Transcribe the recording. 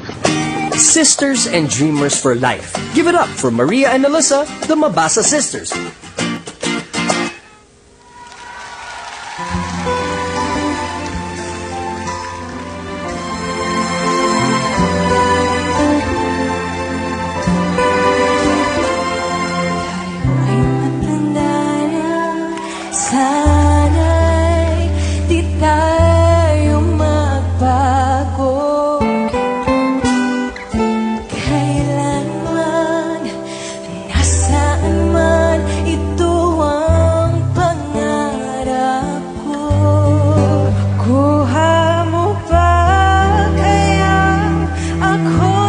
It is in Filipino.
Sisters and dreamers for life. Give it up for Maria and Alyssa, the Mabasa Sisters. Sana'y di tayo magbago. Kailanman, nasaan man, ito ang pangarap ko. Kuha mo ba kaya ako?